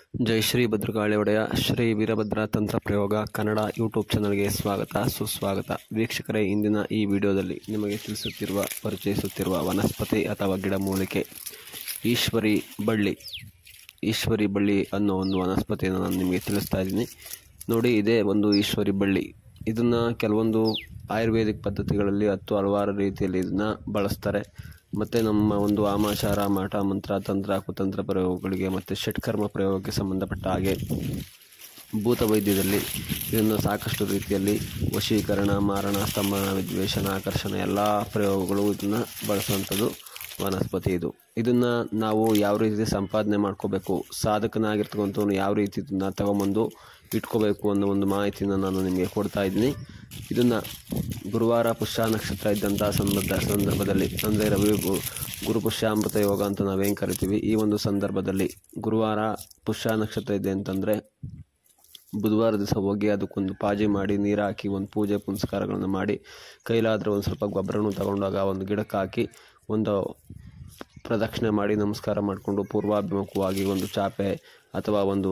ಜೈ ಶ್ರೀ ಭದ್ರಕಾಳಿ ಒಡೆಯ ಶ್ರೀ ವೀರಭದ್ರ ತಂತ್ರ ಪ್ರಯೋಗ ಕನ್ನಡ ಯೂಟ್ಯೂಬ್ ಚಾನಲ್ಗೆ ಸ್ವಾಗತ ಸುಸ್ವಾಗತ. ವೀಕ್ಷಕರೇ, ಇಂದಿನ ಈ ವಿಡಿಯೋದಲ್ಲಿ ನಿಮಗೆ ಪರಿಚಯಿಸುತ್ತಿರುವ ವನಸ್ಪತಿ ಅಥವಾ ಗಿಡಮೂಲಿಕೆ ಈಶ್ವರಿ ಬಳ್ಳಿ ಅನ್ನೋ ಒಂದು ವನಸ್ಪತಿಯನ್ನು ನಾನು ನಿಮಗೆ ತಿಳಿಸ್ತಾ ಇದ್ದೀನಿ. ನೋಡಿ, ಇದೇ ಒಂದು ಈಶ್ವರಿ ಬಳ್ಳಿ. ಇದನ್ನು ಕೆಲವೊಂದು ಆಯುರ್ವೇದಿಕ್ ಪದ್ಧತಿಗಳಲ್ಲಿ ಹಲವಾರು ರೀತಿಯಲ್ಲಿ ಇದನ್ನು ಬಳಸ್ತಾರೆ. ಮತ್ತು ನಮ್ಮ ಒಂದು ಆಮಾಚಾರ, ಮಾಟ ಮಂತ್ರ, ತಂತ್ರ, ಕುತಂತ್ರ ಪ್ರಯೋಗಗಳಿಗೆ ಮತ್ತು ಷಟ್ಕರ್ಮ ಪ್ರಯೋಗಕ್ಕೆ ಸಂಬಂಧಪಟ್ಟ ಹಾಗೆ ಭೂತ ವೈದ್ಯದಲ್ಲಿ ಇದನ್ನು ಸಾಕಷ್ಟು ರೀತಿಯಲ್ಲಿ ವಶೀಕರಣ, ಮಾರಣ, ಸ್ತಂಭನ, ವಿದ್ವೇಷಣ, ಆಕರ್ಷಣ ಎಲ್ಲ ಪ್ರಯೋಗಗಳು ಇದನ್ನು ಬಳಸುವಂಥದ್ದು ವನಸ್ಪತಿ. ಇದನ್ನು ನಾವು ಯಾವ ರೀತಿ ಸಂಪಾದನೆ ಮಾಡ್ಕೋಬೇಕು, ಸಾಧಕನಾಗಿರ್ತಕ್ಕಂಥವನು ಯಾವ ರೀತಿ ಇದನ್ನು ತಗೊಂಬಂದು ಇಟ್ಕೋಬೇಕು ಅನ್ನೋ ಒಂದು ಮಾಹಿತಿನ ನಾನು ನಿಮಗೆ ಕೊಡ್ತಾ ಇದ್ದೀನಿ. ಇದನ್ನು ಗುರುವಾರ ಪುಷ್ಯ ನಕ್ಷತ್ರ ಇದ್ದಂಥ ಸಂದರ್ಭದಲ್ಲಿ ಅಂದರೆ ರವಿ ಗುರು ಪುಷ್ಯಾಮೃತ ಯೋಗ ಅಂತ ನಾವೇನು ಕರಿತೀವಿ, ಈ ಒಂದು ಸಂದರ್ಭದಲ್ಲಿ ಗುರುವಾರ ಪುಷ್ಯ ನಕ್ಷತ್ರ ಇದೆ ಅಂತಂದರೆ ಬುಧವಾರ ದಿವಸ ಹೋಗಿ ಅದಕ್ಕೊಂದು ಪಾಜಿ ಮಾಡಿ ನೀರು ಹಾಕಿ ಒಂದು ಪೂಜೆ ಪುನಸ್ಕಾರಗಳನ್ನು ಮಾಡಿ, ಕೈಲಾದರೆ ಒಂದು ಸ್ವಲ್ಪ ಗೊಬ್ಬರನೂ ತಗೊಂಡಾಗ ಒಂದು ಗಿಡಕ್ಕೆ ಹಾಕಿ ಒಂದು ಪ್ರದಕ್ಷಿಣೆ ಮಾಡಿ ನಮಸ್ಕಾರ ಮಾಡಿಕೊಂಡು ಪೂರ್ವಾಭಿಮುಖವಾಗಿ ಒಂದು ಚಾಪೆ ಅಥವಾ ಒಂದು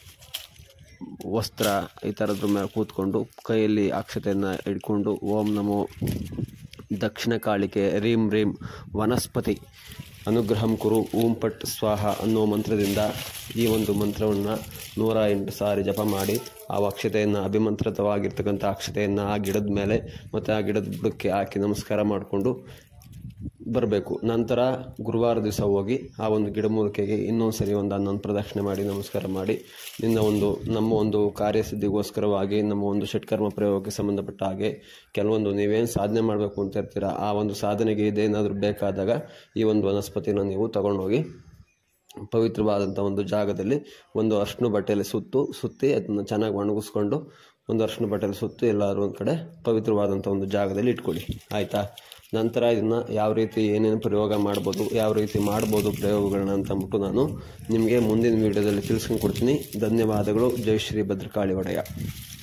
ವಸ್ತ್ರ ಈ ಥರದ್ರ ಮೇಲೆ ಕೂತ್ಕೊಂಡು ಕೈಯಲ್ಲಿ ಅಕ್ಷತೆಯನ್ನು ಇಟ್ಕೊಂಡು ಓಂ ನಮೋ ದಕ್ಷಿಣ ಕಾಳಿಕೆ ರೀಂ ರೀಂ ವನಸ್ಪತಿ ಅನುಗ್ರಹಂ ಕುರು ಓಂ ಪಟ್ ಸ್ವಾಹ ಅನ್ನೋ ಮಂತ್ರದಿಂದ ಈ ಒಂದು ಮಂತ್ರವನ್ನು 108 ಸಾರಿ ಜಪ ಮಾಡಿ ಆ ಅಕ್ಷತೆಯನ್ನು, ಅಭಿಮಂತ್ರಿತವಾಗಿರ್ತಕ್ಕಂಥ ಅಕ್ಷತೆಯನ್ನು ಆ ಗಿಡದ ಮೇಲೆ ಮತ್ತು ಆ ಗಿಡದ ಬುಡಕ್ಕೆ ಹಾಕಿ ನಮಸ್ಕಾರ ಮಾಡಿಕೊಂಡು ಬರಬೇಕು. ನಂತರ ಗುರುವಾರ ದಿವಸ ಹೋಗಿ ಆ ಒಂದು ಗಿಡಮೂಲಿಕೆಗೆ ಇನ್ನೊಂದು ಸರಿ ಒಂದು 11 ಪ್ರದಕ್ಷಿಣೆ ಮಾಡಿ ನಮಸ್ಕಾರ ಮಾಡಿ ನಮ್ಮ ಒಂದು ಕಾರ್ಯಸಿದ್ಧಿಗೋಸ್ಕರವಾಗಿ ನಮ್ಮ ಒಂದು ಷಟ್ಕರ್ಮ ಪ್ರಯೋಗಕ್ಕೆ ಸಂಬಂಧಪಟ್ಟ ಹಾಗೆ ಕೆಲವೊಂದು ನೀವೇನು ಸಾಧನೆ ಮಾಡಬೇಕು ಅಂತ ಇರ್ತೀರ, ಆ ಒಂದು ಸಾಧನೆಗೆ ಇದೇನಾದರೂ ಬೇಕಾದಾಗ ಈ ಒಂದು ವನಸ್ಪತಿನ ನೀವು ತಗೊಂಡೋಗಿ ಪವಿತ್ರವಾದಂಥ ಒಂದು ಜಾಗದಲ್ಲಿ ಒಂದು ಅರ್ಶಿನ ಬಟ್ಟೆಯಲ್ಲಿ ಸುತ್ತಿ ಅದನ್ನು ಚೆನ್ನಾಗಿ ಒಣಗಿಸ್ಕೊಂಡು ಒಂದು ಅರ್ಶಿನ ಬಟ್ಟೆಯಲ್ಲಿ ಸುತ್ತಿ ಎಲ್ಲರೂ ಒಂದು ಕಡೆ ಪವಿತ್ರವಾದಂಥ ಒಂದು ಜಾಗದಲ್ಲಿ ಇಟ್ಕೊಳ್ಳಿ, ಆಯಿತಾ. ನಂತರ ಇದನ್ನು ಯಾವ ರೀತಿ ಏನೇನು ಪ್ರಯೋಗ ಮಾಡ್ಬೋದು, ಯಾವ ರೀತಿ ಮಾಡ್ಬೋದು ಪ್ರಯೋಗಗಳನ್ನ ಅಂತಂದ್ಬಿಟ್ಟು ನಾನು ನಿಮಗೆ ಮುಂದಿನ ವೀಡಿಯೋದಲ್ಲಿ ತಿಳಿಸ್ಕೊಂಡು ಕೊಡ್ತೀನಿ. ಧನ್ಯವಾದಗಳು. ಜೈ ಶ್ರೀ ಭದ್ರಕಾಳಿ ಒಡೆಯ.